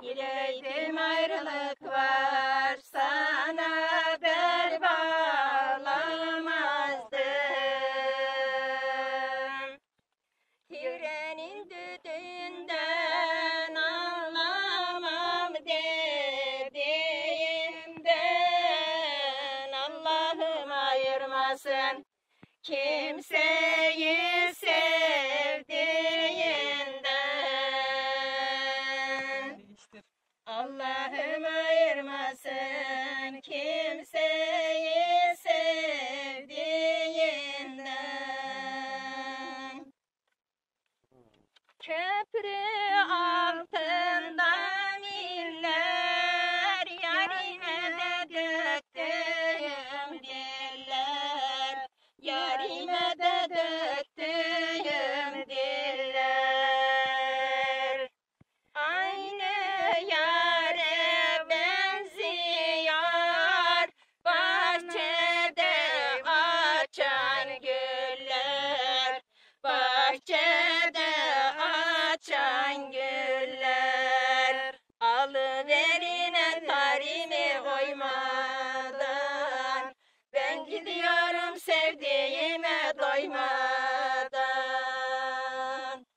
Dileydim ayrılık var, sana bel bağlamazdım. Yüreğinin düdüğünden anlamam dediğimden, Allah'ım ayırmasın kimseyi sevdiğinden. Allah'ım ayırmasın kimseyi sevdiğinden. Köprü altında miller, yarime de döktüğüm diller, yarime de döktüğüm diller. Aynı yâre benziyor bahçede açan güller, bahçede açan güller. Alıverine tarimi oymadan, ben gidiyorum sevdiğime doymadan.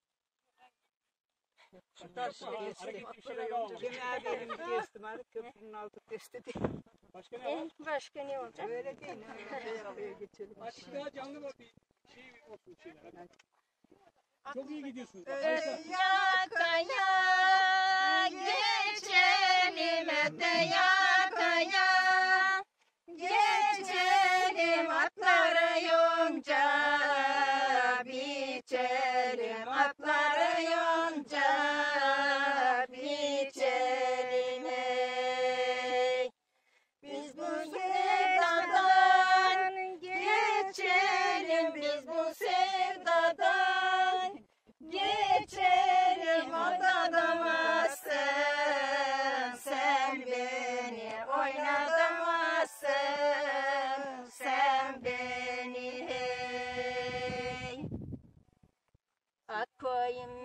Kemer benim kestim, köprünün altı testi değil. Başka ne var? Başka ne olacak? Öyle değil. Geçelim. Artık daha canlı var bir şey olsun şeyler. Hadi. Çok iyi gidiyorsunuz. Yakaya geçelim, yakaya geçelim, atları yonca biçelim, atları yonca biçelim. Ey. Biz bu sevdadan geçelim, biz bu sevdadan geçelim, oynatamazsın sen beni, oynatamazsın sen beni. Hey. Ak koyun